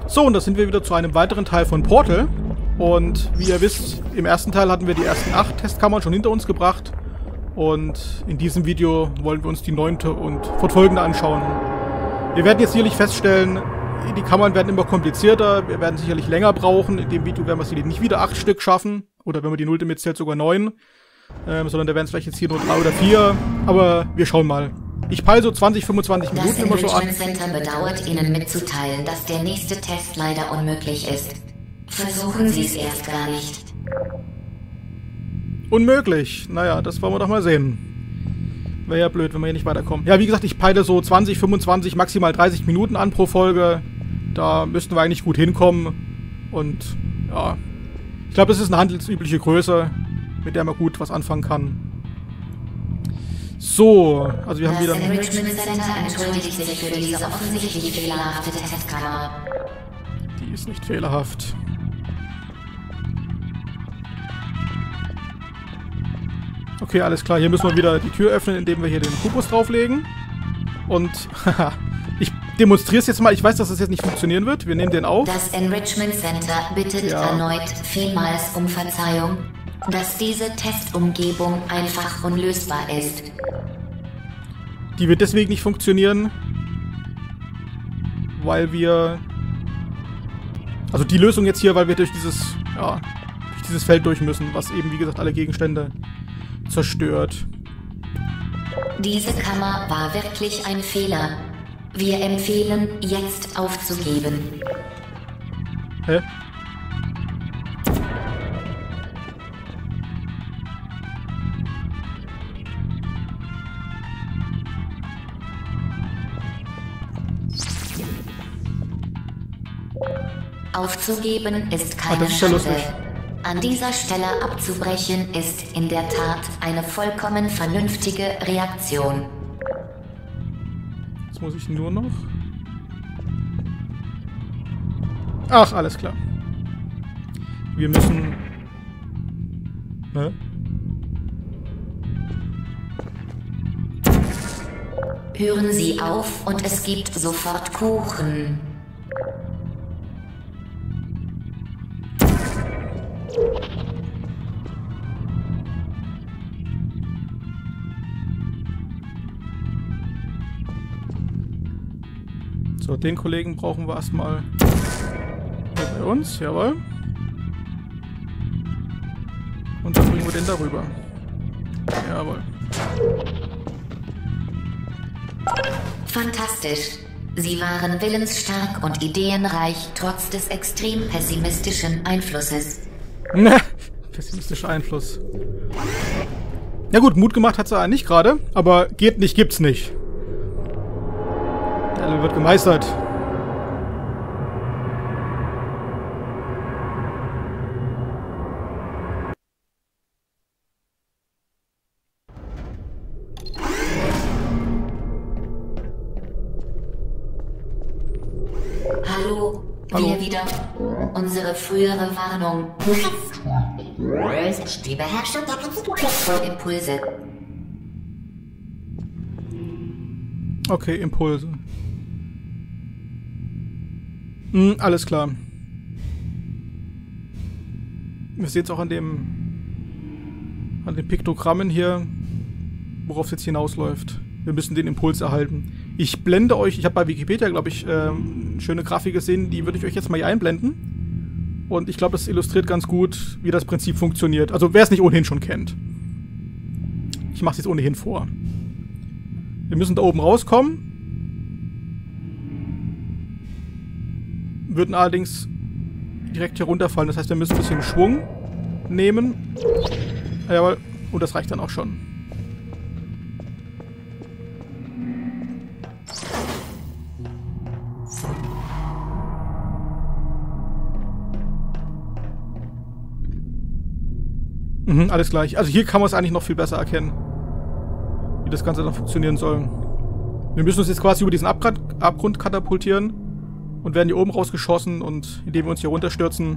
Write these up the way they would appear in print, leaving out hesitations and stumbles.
So, und da sind wir wieder zu einem weiteren Teil von Portal. Und wie ihr wisst, im ersten Teil hatten wir die ersten 8 Testkammern schon hinter uns gebracht. Und in diesem Video wollen wir uns die 9. und fortfolgende anschauen. Wir werden jetzt sicherlich feststellen, die Kammern werden immer komplizierter. Wir werden sicherlich länger brauchen. In dem Video werden wir sicherlich nicht wieder 8 Stück schaffen. Oder wenn man die 0. mitzählt, sogar 9. Sondern da werden es vielleicht jetzt hier nur 3 oder 4. Aber wir schauen mal. Ich peile so 20, 25 Minuten immer so an. Das Enrichment Center bedauert Ihnen mitzuteilen, dass der nächste Test leider unmöglich ist. Versuchen Sie es erst gar nicht. Unmöglich. Naja, das wollen wir doch mal sehen. Wäre ja blöd, wenn wir hier nicht weiterkommen. Ja, wie gesagt, ich peile so 20, 25, maximal 30 Minuten an pro Folge. Da müssten wir eigentlich gut hinkommen. Und ja, ich glaube, das ist eine handelsübliche Größe, mit der man gut was anfangen kann. So, also wir haben wieder... Das Enrichment Center entschuldigt sich für diese offensichtlich fehlerhafte Testkammer. Die ist nicht fehlerhaft. Okay, alles klar. Hier müssen wir wieder die Tür öffnen, indem wir hier den Kubus drauflegen. Und, haha, ich demonstriere es jetzt mal. Ich weiß, dass das jetzt nicht funktionieren wird. Wir nehmen den auf. Das Enrichment Center bittet erneut vielmals um Verzeihung, dass diese Testumgebung einfach unlösbar ist. Die wird deswegen nicht funktionieren, weil wir... Also die Lösung jetzt hier, weil wir durch dieses, ja, durch dieses Feld durch müssen, was eben, wie gesagt, alle Gegenstände zerstört. Diese Kammer war wirklich ein Fehler. Wir empfehlen, jetzt aufzugeben. Hä? Aufzugeben ist keine das ist ja Schande. lustig. An dieser Stelle abzubrechen ist in der Tat eine vollkommen vernünftige Reaktion. Jetzt muss ich nur noch... Ach, alles klar. Wir müssen... Ne? Hören Sie auf und es gibt sofort Kuchen. So, den Kollegen brauchen wir erstmal hier bei uns, jawohl. Und dann bringen wir den darüber. Jawohl. Fantastisch. Sie waren willensstark und ideenreich, trotz des extrem pessimistischen Einflusses. Pessimistischer Einfluss. Ja gut, Mut gemacht hat sie nicht gerade, aber geht nicht, gibt's nicht. Der Level wird gemeistert. Hallo, wir wieder. Unsere frühere Warnung. Die Beherrschung der Impulse. Okay, Impulse. Alles klar. Wir sehen es auch an den Piktogrammen hier, worauf es jetzt hinausläuft. Wir müssen den Impuls erhalten. Ich blende euch, ich habe bei Wikipedia, glaube ich, eine schöne Grafik gesehen, die würde ich euch jetzt mal hier einblenden. Und ich glaube, das illustriert ganz gut, wie das Prinzip funktioniert. Also wer es nicht ohnehin schon kennt. Ich mache es jetzt ohnehin vor. Wir müssen da oben rauskommen. Würden allerdings direkt hier runterfallen. Das heißt, wir müssen ein bisschen Schwung nehmen. Jawohl. Und das reicht dann auch schon. Alles gleich. Also hier kann man es eigentlich noch viel besser erkennen, wie das Ganze dann funktionieren soll. Wir müssen uns jetzt quasi über diesen Abgrund katapultieren und werden hier oben rausgeschossen, und indem wir uns hier runterstürzen,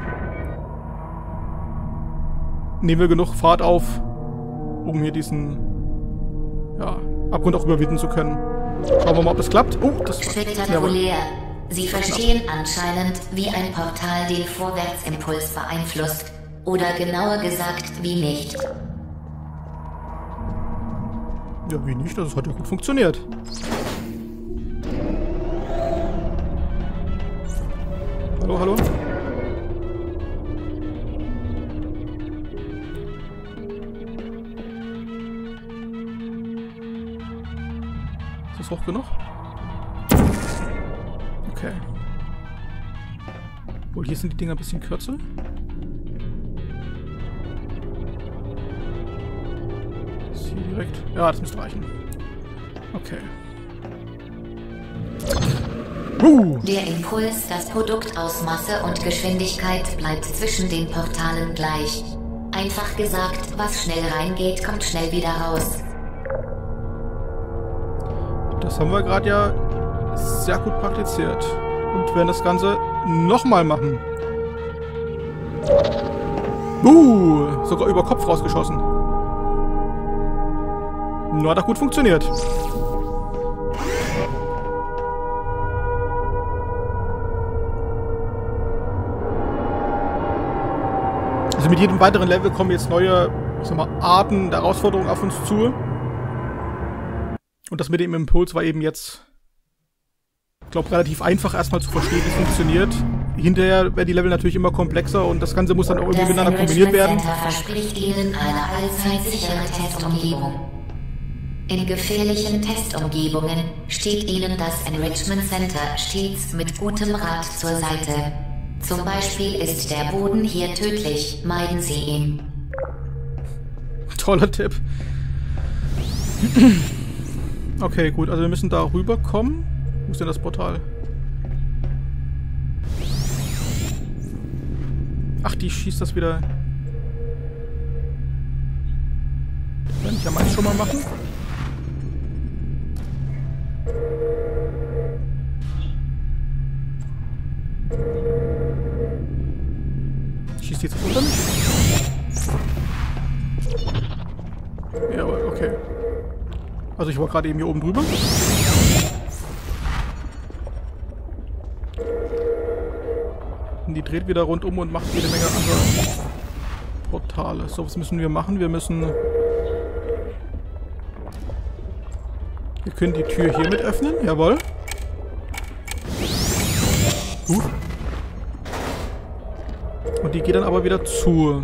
nehmen wir genug Fahrt auf, um hier diesen Abgrund auch überwinden zu können. Schauen wir mal, ob das klappt. Oh, das war... Spektakulär. Sie verstehen anscheinend, wie ein Portal den Vorwärtsimpuls beeinflusst. Oder genauer gesagt, wie nicht. Ja, wie nicht? Das hat ja gut funktioniert. Hallo, hallo? Ist das hoch genug? Okay. Wohl, hier sind die Dinger ein bisschen kürzer. Ist hier direkt. Ja, das müsste reichen. Okay. Der Impuls, das Produkt aus Masse und Geschwindigkeit bleibt zwischen den Portalen gleich. Einfach gesagt, was schnell reingeht, kommt schnell wieder raus. Das haben wir gerade ja sehr gut praktiziert. Und werden das Ganze nochmal machen. Sogar über Kopf rausgeschossen. Nur hat auch gut funktioniert. Also mit jedem weiteren Level kommen jetzt neue, ich sag mal, Arten der Herausforderungen auf uns zu. Und das mit dem Impuls war eben jetzt, ich glaube, relativ einfach erstmal zu verstehen, wie es funktioniert. Hinterher werden die Level natürlich immer komplexer und das Ganze muss dann auch irgendwie miteinander kombiniert werden. Das Enrichment Center verspricht Ihnen eine allzeit sichere Testumgebung. In gefährlichen Testumgebungen steht Ihnen das Enrichment Center stets mit gutem Rat zur Seite. Zum Beispiel ist der Boden hier tödlich, meiden Sie ihn. Toller Tipp. Okay, gut, also wir müssen da rüberkommen. Wo ist denn das Portal? Ach, die schießt das wieder. Das kann ich ja meins schon mal machen. Schießt die jetzt unter mich? Jawohl, okay. Also ich war gerade eben hier oben drüber. Und die dreht wieder rundum und macht jede Menge andere Portale. So, was müssen wir machen? Wir können die Tür hier mit öffnen. Jawohl. Gut. Und die geht dann aber wieder zu.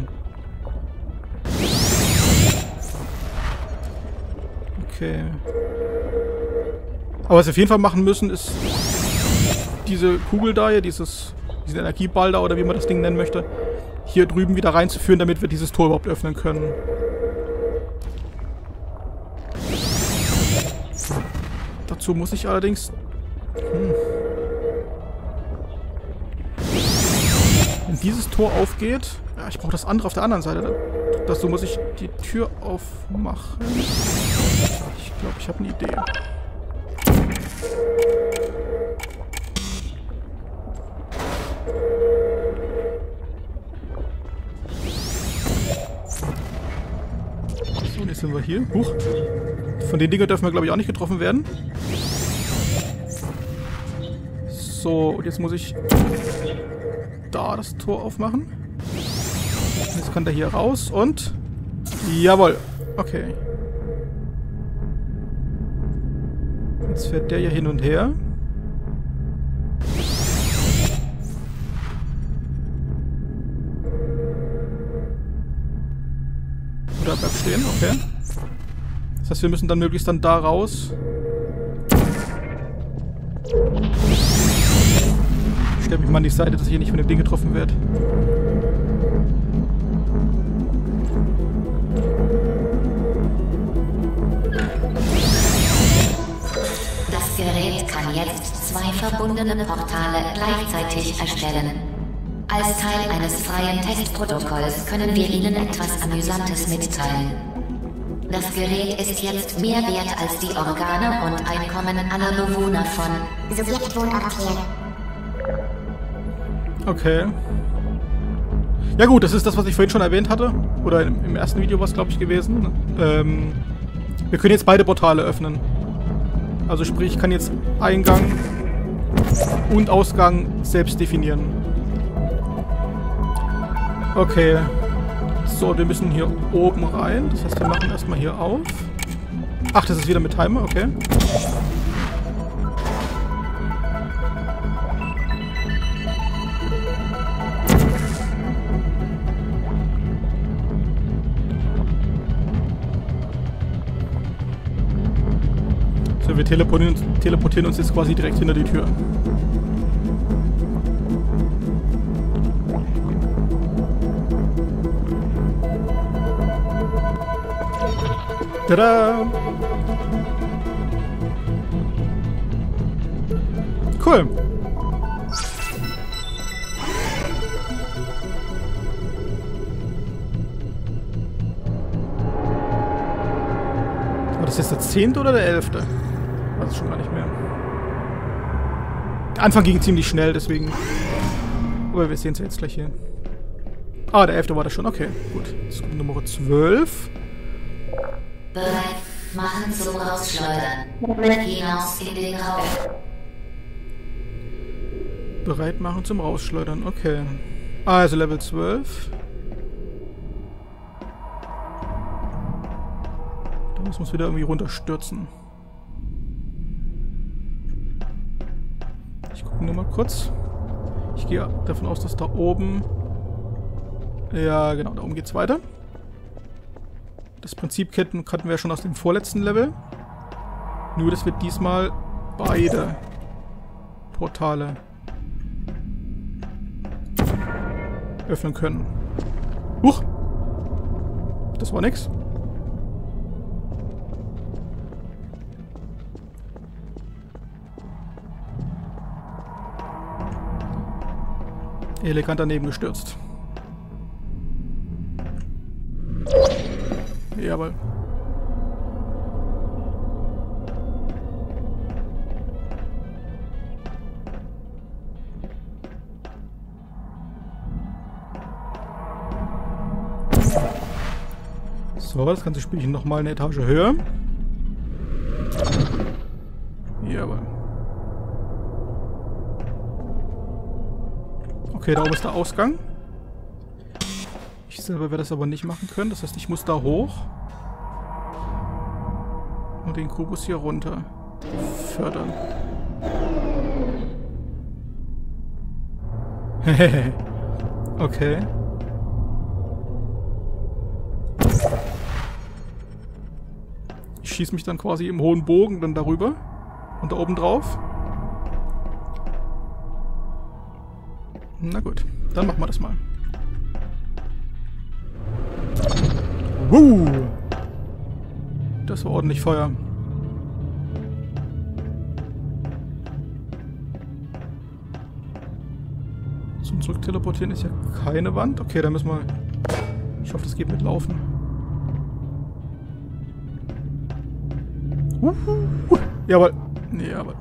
Okay. Aber was wir auf jeden Fall machen müssen, ist diese Kugel da hier, diesen Energieball da oder wie man das Ding nennen möchte, hier drüben wieder reinzuführen, damit wir dieses Tor überhaupt öffnen können. Dazu muss ich allerdings... Wenn dieses Tor aufgeht... Ja, ich brauche das andere auf der anderen Seite. Dazu muss ich die Tür aufmachen. Ich glaube, ich habe eine Idee. So, jetzt sind wir hier. Huch. Von den Dingern dürfen wir, glaube ich, auch nicht getroffen werden. So, und jetzt muss ich da das Tor aufmachen. Jetzt kann der hier raus und... Jawohl. Okay. Jetzt fährt der hier hin und her. Oder bleibt stehen, okay. Das heißt, wir müssen dann möglichst dann da raus. Ich stelle mich mal an die Seite, dass ich hier nicht von dem Ding getroffen werde. Das Gerät kann jetzt 2 verbundene Portale gleichzeitig erstellen. Als Teil eines freien Testprotokolls können wir Ihnen etwas Amüsantes mitteilen. Das Gerät ist jetzt mehr wert als die Organe und Einkommen aller Bewohner von Sowjetwohnort. Okay. Ja gut, das ist das, was ich vorhin schon erwähnt hatte. Oder im ersten Video war es, glaube ich, gewesen. Wir können jetzt beide Portale öffnen. Also sprich, ich kann jetzt Eingang und Ausgang selbst definieren. Okay. So, wir müssen hier oben rein. Das heißt, wir machen erstmal hier auf. Ach, das ist wieder mit Timer, okay. So, wir teleportieren uns jetzt quasi direkt hinter die Tür. Tada! Cool. War das jetzt der 10. oder der 11.? Weiß ich schon gar nicht mehr. Der Anfang ging ziemlich schnell, deswegen. Aber wir sehen es ja jetzt gleich hier. Ah, der 11. war das schon. Okay, gut. Das kommt Nummer 12. Bereit machen zum Rausschleudern. Hinaus in den Raum. Bereit machen zum Rausschleudern, okay. Also Level 12. Da müssen wir uns wieder irgendwie runterstürzen. Ich gucke nur mal kurz. Ich gehe davon aus, dass da oben... Ja, genau, da oben geht's weiter. Das Prinzip kannten wir ja schon aus dem vorletzten Level. Nur, dass wir diesmal beide Portale öffnen können. Huch! Das war nix. Elegant daneben gestürzt. Jawohl. So, das ganze Spielchen nochmal eine Etage höher. Jawohl. Okay, da oben ist der Ausgang. Ich selber werde das aber nicht machen können. Das heißt, ich muss da hoch. Und den Kubus hier runter fördern. Okay. Ich schieße mich dann quasi im hohen Bogen dann darüber. Und da oben drauf. Na gut, dann machen wir das mal. Das war ordentlich Feuer. Zum Zurückteleportieren ist ja keine Wand. Okay, dann müssen wir... Ich hoffe, das geht mit Laufen. Jawohl. Jawohl.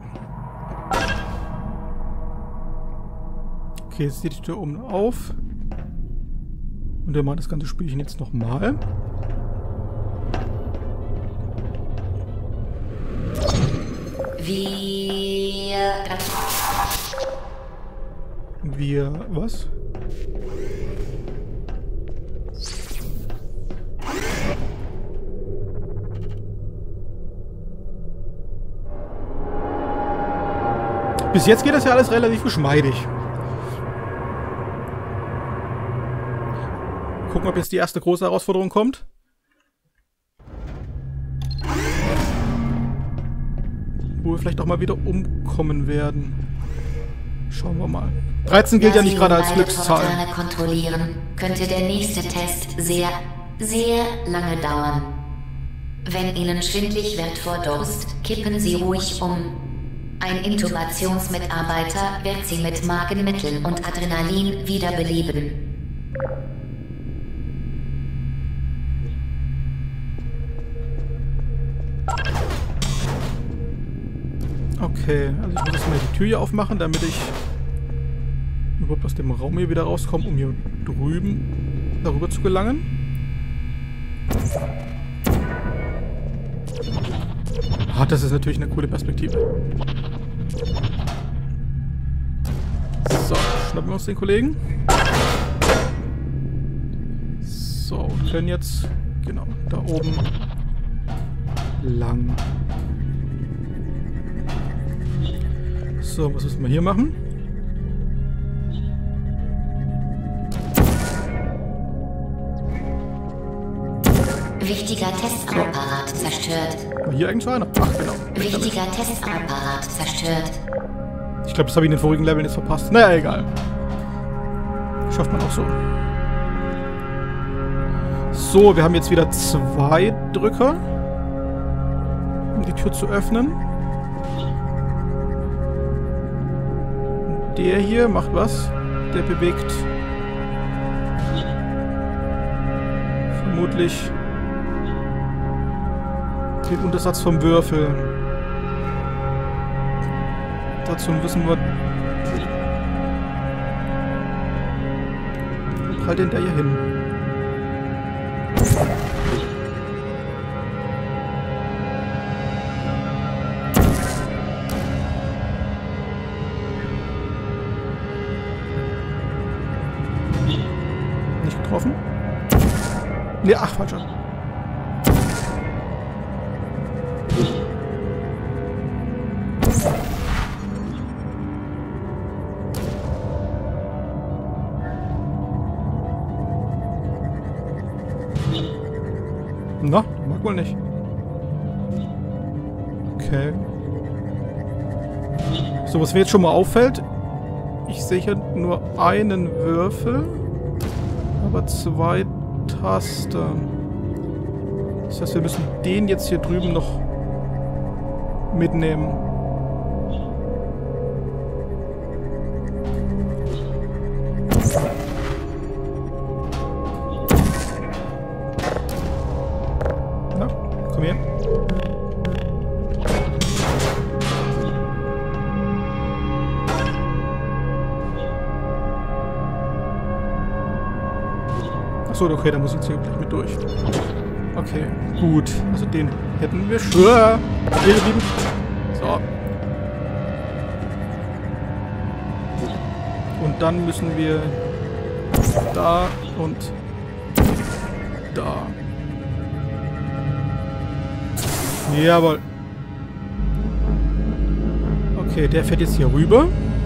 Okay, jetzt geht die Tür oben auf. Und wir machen das ganze Spielchen jetzt nochmal. Wir... was? Bis jetzt geht das ja alles relativ geschmeidig. Gucken, ob jetzt die erste große Herausforderung kommt. Wo wir vielleicht auch mal wieder umkommen werden. Schauen wir mal. 13 gilt ja nicht gerade als Glückszahl. Kontrollieren, könnte der nächste Test sehr, sehr lange dauern. Wenn Ihnen schwindlig wird vor Durst, kippen Sie ruhig um. Ein Intubationsmitarbeiter wird Sie mit Magenmitteln und Adrenalin wiederbeleben. Okay, also ich muss jetzt mal die Tür hier aufmachen, damit ich überhaupt aus dem Raum hier wieder rauskomme, um hier drüben darüber zu gelangen. Ah, das ist natürlich eine coole Perspektive. schnappen wir uns den Kollegen. So, können jetzt genau da oben lang. So, was müssen wir hier machen? Wichtiger Testapparat zerstört. War hier eigentlich so einer? Ach, genau. Wichtiger Testapparat zerstört. Ich glaube, das habe ich in den vorigen Leveln jetzt verpasst. Naja, egal. Schafft man auch so. So, wir haben jetzt wieder 2 Drücker, um die Tür zu öffnen. Der hier macht was? Der bewegt vermutlich den Untersatz vom Würfel. Dazu wissen wir... Wo prallt denn der hier hin? Nicht getroffen? Ne, ach, falscher. Na, mag wohl nicht. Okay. So, was mir jetzt schon mal auffällt, ich sehe hier nur einen Würfel, aber 2 Taster. Das heißt, wir müssen den jetzt hier drüben noch mitnehmen. Na, komm her. Achso, okay, da muss ich jetzt hier gleich mit durch. Okay, gut. Also den hätten wir schon. Hier geblieben. So. Und dann müssen wir da und da. Jawohl. Okay, der fährt jetzt hier rüber.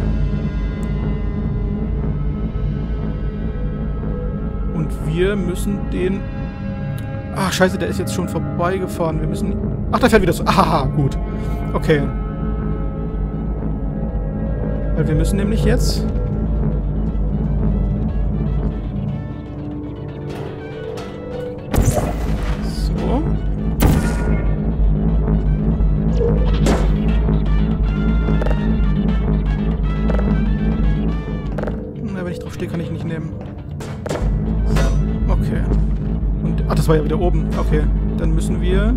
Und wir müssen den... Ach, scheiße, der ist jetzt schon vorbeigefahren. Wir müssen... Ach, der fährt wieder so. Aha, gut. Okay. Weil wir müssen nämlich jetzt... So. Na, wenn ich drauf stehe, kann ich nicht nehmen. So. Okay. Und, ach, das war ja wieder oben. Okay. Dann müssen wir...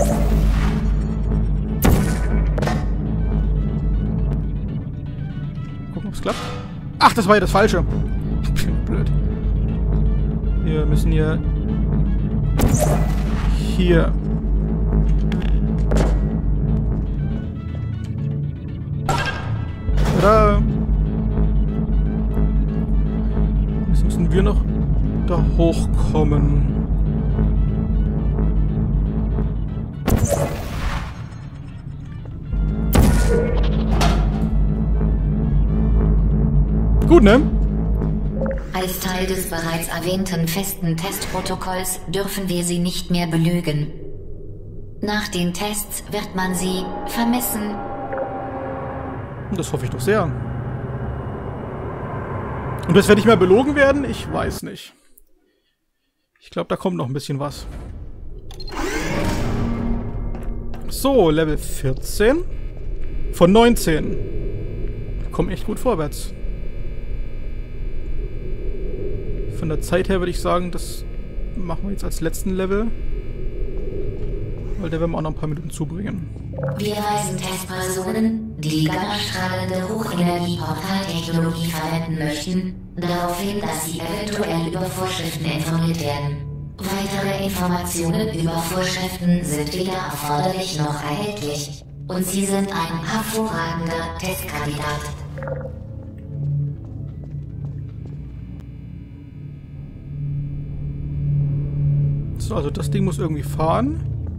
Gucken, ob es klappt. Ach, das war ja das Falsche. Ich bin blöd. Wir müssen hier... Hier. Tada! Jetzt müssen wir noch da hochkommen. Gut, ne? Als Teil des bereits erwähnten festen Testprotokolls dürfen wir sie nicht mehr belügen. Nach den Tests wird man sie vermissen. Das hoffe ich doch sehr. Und das werde nicht mehr belogen werden? Ich weiß nicht. Ich glaube, da kommt noch ein bisschen was. So, Level 14. Von 19. Wir kommen echt gut vorwärts. Von der Zeit her würde ich sagen, das machen wir jetzt als letzten Level. Weil der werden wir auch noch ein paar Minuten zubringen. Wir weisen Testpersonen, die gammastrahlende Hochenergie-Portaltechnologie verwenden möchten, darauf hin, dass sie eventuell über Vorschriften informiert werden. Weitere Informationen über Vorschriften sind weder erforderlich noch erhältlich. Und sie sind ein hervorragender Testkandidat. So, also das Ding muss irgendwie fahren.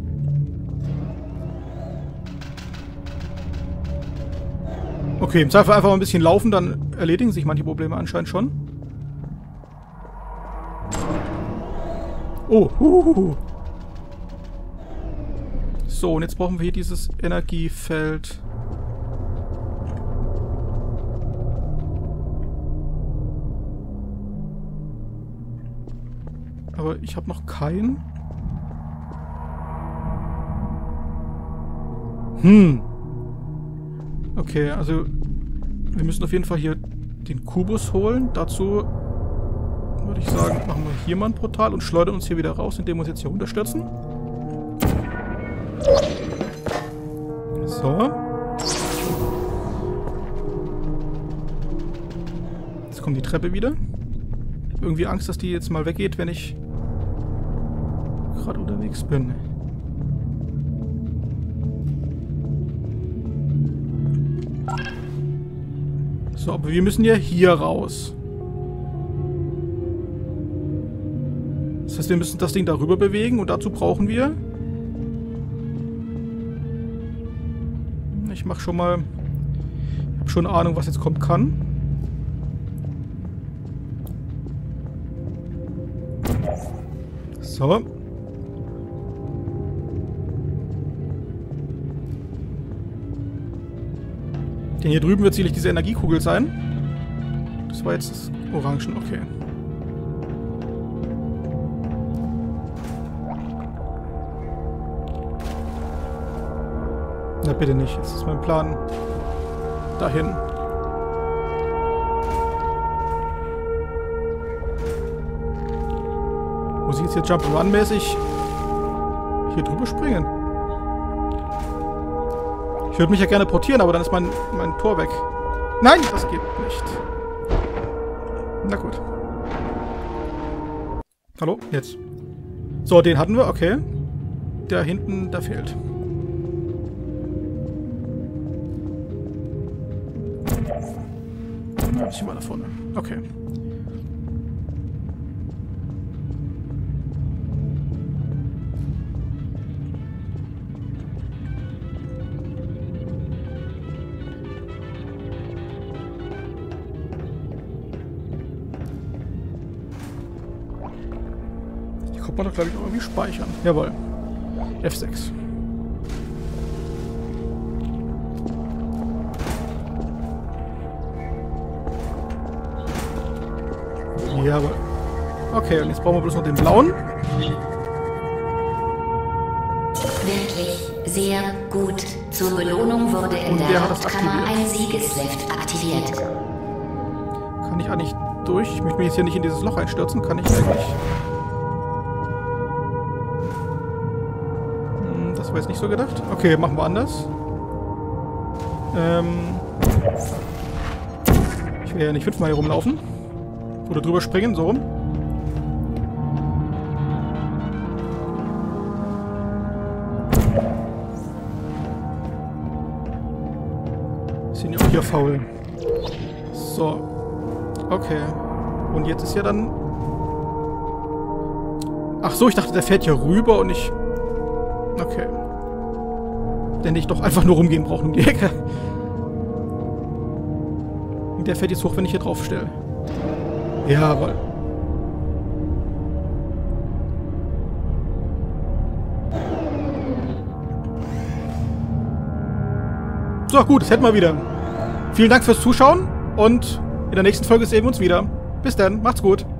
Okay, im Zweifel einfach mal ein bisschen laufen, dann erledigen sich manche Probleme anscheinend schon. Oh, So, und jetzt brauchen wir hier dieses Energiefeld. Aber ich habe noch keinen. Okay, also wir müssen auf jeden Fall hier den Kubus holen. Dazu würde ich sagen, machen wir hier mal ein Portal und schleudern uns hier wieder raus, indem wir uns jetzt hier runterstürzen. So. Jetzt kommt die Treppe wieder. Irgendwie Angst, dass die jetzt mal weggeht, wenn ich gerade unterwegs bin. So, aber wir müssen ja hier raus. Das heißt, wir müssen das Ding darüber bewegen und dazu brauchen wir... Ich mache schon mal... Ich habe schon eine Ahnung, was jetzt kommen kann. So. Denn hier drüben wird sicherlich diese Energiekugel sein. Das war jetzt das Orangen, okay. Na bitte nicht, jetzt ist mein Plan dahin. Muss ich jetzt hier Jump'n'Run-mäßig hier drüber springen? Ich würde mich ja gerne portieren, aber dann ist mein Tor weg. Nein, das geht nicht. Na gut. Hallo? Jetzt. So, den hatten wir, okay. Der hinten, der fehlt. Ein bisschen mal da vorne. Okay. Hier kommt man doch, glaube ich, auch irgendwie speichern. Jawohl. F6. Jawohl. Okay, und jetzt brauchen wir bloß noch den blauen. Wirklich sehr gut. Zur Belohnung wurde in der Hauptkammer ein Siegeslift aktiviert. Kann ich eigentlich durch? Ich möchte mich jetzt hier nicht in dieses Loch einstürzen. Kann ich eigentlich... Das war jetzt nicht so gedacht. Okay, machen wir anders. Ich will ja nicht 5-mal hier rumlaufen. Oder drüber springen, so rum. Sind ja auch hier faul. So. Okay. Und jetzt ist ja dann... Ach so, ich dachte, der fährt hier rüber und ich... Okay. Denn ich doch einfach nur rumgehen brauche um die Ecke. Und der fährt jetzt hoch, wenn ich hier drauf stelle. Jawohl. So, gut, das hätten wir wieder. Vielen Dank fürs Zuschauen und in der nächsten Folge sehen wir uns wieder. Bis dann, macht's gut.